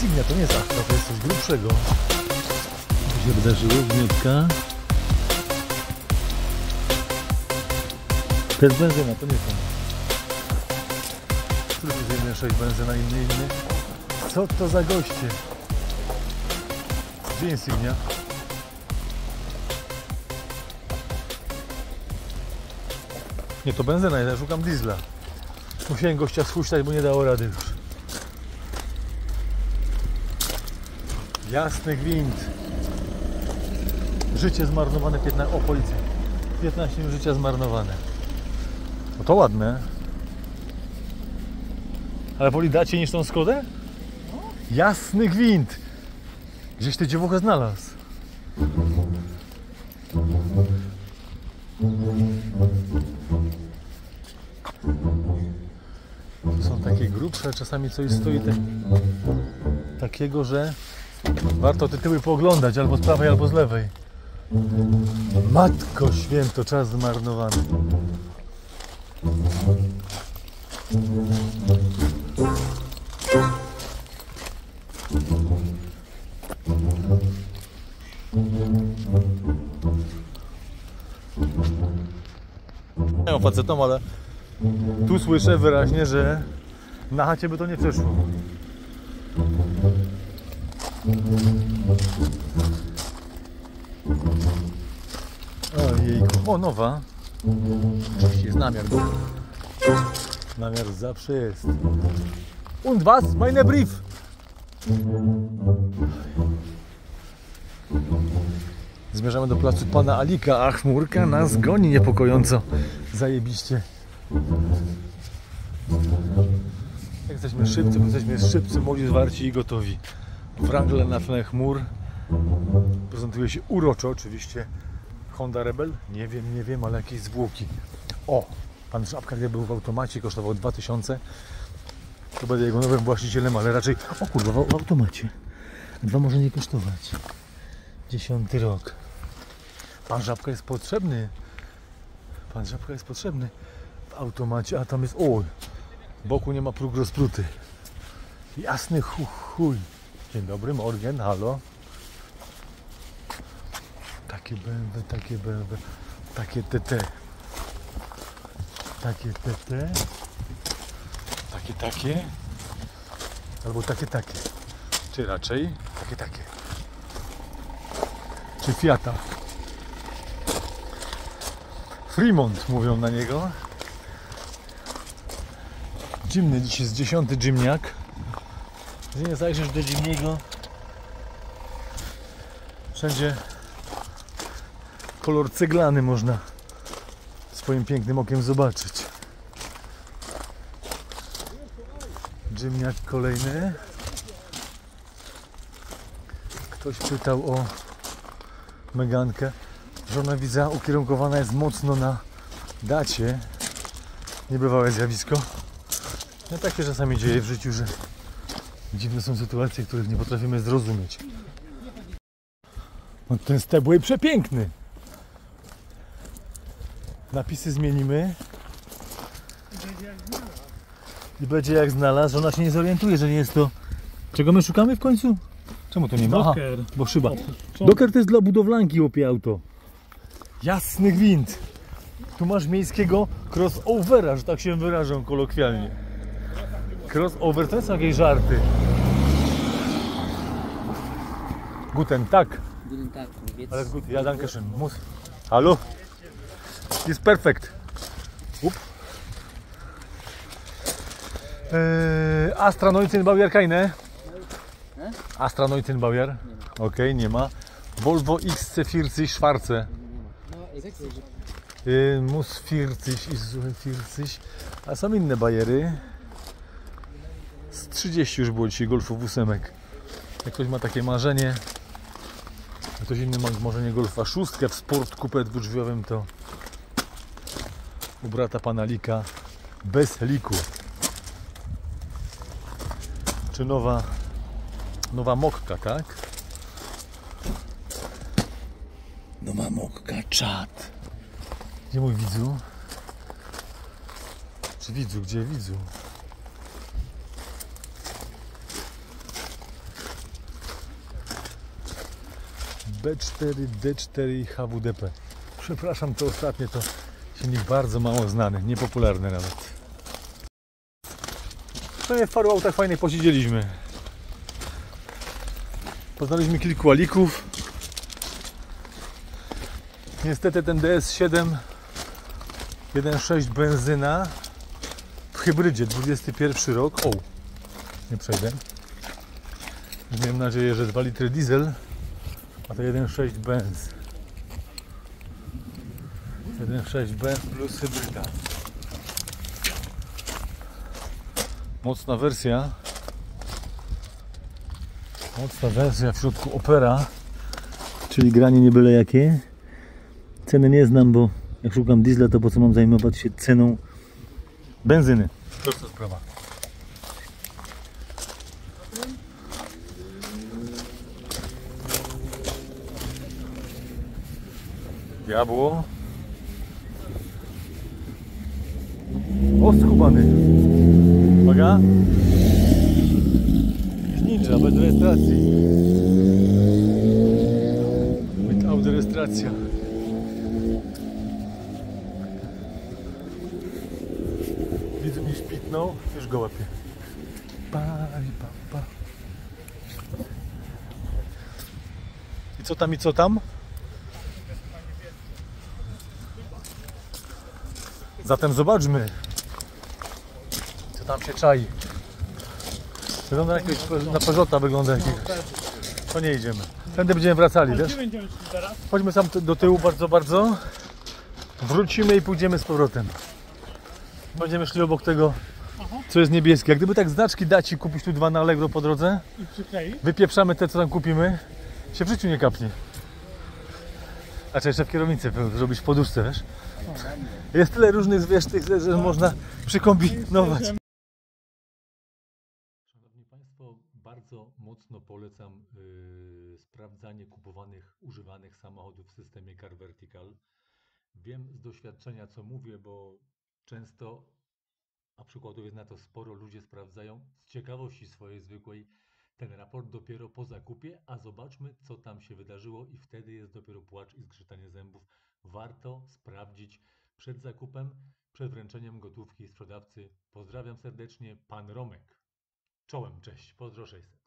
Insignia, to nie jest Astra, to jest coś grubszego. Co się wydarzyło? Gniotka. To jest benzyna, to nie to. Tu jest 1.6 benzyna, inny. Co to za goście? Gdzie Insignia? Nie, to benzyna, ja szukam diesla. Musiałem gościa spuszczać, bo nie dało rady już. Jasny gwint. Życie zmarnowane 15... O, policja. 15 minut życia zmarnowane. No to ładne. Ale woli dacie niż tą Skodę? Jasny gwint. Gdzieś ty dziewuchę znalazł. To są takie grubsze, czasami coś stoi takiego, że warto te tyły pooglądać, albo z prawej, albo z lewej. Matko święto, czas zmarnowany. Nie wiem facetom, ale tu słyszę wyraźnie, że na chacie by to nie przeszło. Ojejku, o nowa. Oczywiście jest namiar. Namiar zawsze jest. Und was? Meine Brief! Zmierzamy do placu pana Alika, a chmurka nas goni niepokojąco. Zajebiście. Jesteśmy szybcy, młodzi, zwarci i gotowi. Wrangler na tle chmur. Prezentuje się uroczo, oczywiście. Honda Rebel? Nie wiem, ale jakieś zwłoki. O! Pan Żabka, gdy był w automacie, kosztował 2000. To będę jego nowym właścicielem, ale raczej... O kurwa, w automacie. 2 może nie kosztować. 10 rok. Pan Żabka jest potrzebny. Pan Żabka jest potrzebny w automacie, a tam jest... O! Boku nie ma próg rozpruty. Jasny chuj. Dzień dobry, Morgen, halo. Takie BMW, takie TT. Takie TT. Takie. Albo takie. Czy raczej takie. Czy Fiata. Fremont mówią na niego. Jimny, dziś jest 10. Jimniak. Gdy nie zajrzysz do Jimniego, wszędzie kolor ceglany można swoim pięknym okiem zobaczyć. Jimniak kolejny. Ktoś pytał o Megankę. Żona widza ukierunkowana jest mocno na dacie. Niebywałe zjawisko. No tak się czasami dzieje w życiu, że dziwne są sytuacje, których nie potrafimy zrozumieć. No, ten Stepway przepiękny. Napisy zmienimy. I będzie jak znalazł. Ona się nie zorientuje, że nie jest to... Czego my szukamy w końcu? Czemu to nie ma? Aha, bo szyba. Docker to jest dla budowlanki, opie auto. Jasny gwint. Tu masz miejskiego crossovera, że tak się wyrażą kolokwialnie. Crossover to są jakieś żarty. Guten Tag. Guten Tag. Alles gut, ja danke schön. Muss. Hallo? Ist perfekt. Astra 19 Baujahr keine? Astra 19 Baujahr? Okej, nie ma. Volvo XC40 Schwarze. Muss 40 i 40. A są inne bajery. Z 30 już było dzisiaj Golfów 8. Jak ktoś ma takie marzenie, a ktoś inny ma marzenie Golfa 6 w Sport Coupé dwudrzwiowym, to u brata pana Lika bez liku. Czy nowa Mokka, tak? Nowa Mokka, czad. Gdzie mój widzu? Czy widzu? Gdzie widzu? B4, D4 i HWDP. Przepraszam, to ostatnie to silnik bardzo mało znany, niepopularny nawet. No i w paru autach fajnie posiedzieliśmy. Poznaliśmy kilku alików. Niestety ten DS7 1.6 benzyna w hybrydzie, 21 rok. O, nie przejdę. Miałem nadzieję, że 2 litry diesel, a to 1.6 benz. 1.6 benz plus hybryda. Mocna wersja. Mocna wersja, w środku Opera, czyli granie nie byle jakie. Ceny nie znam, bo jak szukam diesla, to po co mam zajmować się ceną benzyny? Prosta sprawa. Diabło. O, skubany. Uwaga. Ninja, bez rejestracji. Without rejestracja. Widzę, mi szpitnął, już go łapię. I co tam, i co tam? Zatem zobaczmy, co tam się czai. Wygląda jakiegoś, na Peugeota wygląda jakiegoś. To nie idziemy. Tędy będziemy wracali, wiesz? Chodźmy tam do tyłu bardzo. Wrócimy i pójdziemy z powrotem. Będziemy szli obok tego, co jest niebieskie. Jak gdyby tak znaczki dać i kupić tu 2 na Allegro po drodze, wypieprzamy te, co tam kupimy, się w życiu nie kapnie. Znaczy jeszcze w kierownicy zrobić w poduszce, wiesz? Jest tyle różnych zwierz, że można przykombinować. Szanowni Państwo, bardzo mocno polecam sprawdzanie kupowanych, używanych samochodów w systemie Car Vertical. Wiem z doświadczenia, co mówię, bo często, a przykładów jest na to sporo, ludzie sprawdzają z ciekawości swojej zwykłej ten raport dopiero po zakupie, a zobaczmy, co tam się wydarzyło i wtedy jest dopiero płacz i zgrzytanie zębów. Warto sprawdzić przed zakupem, przed wręczeniem gotówki sprzedawcy. Pozdrawiam serdecznie, pan Romek. Czołem, cześć, pozdro 600.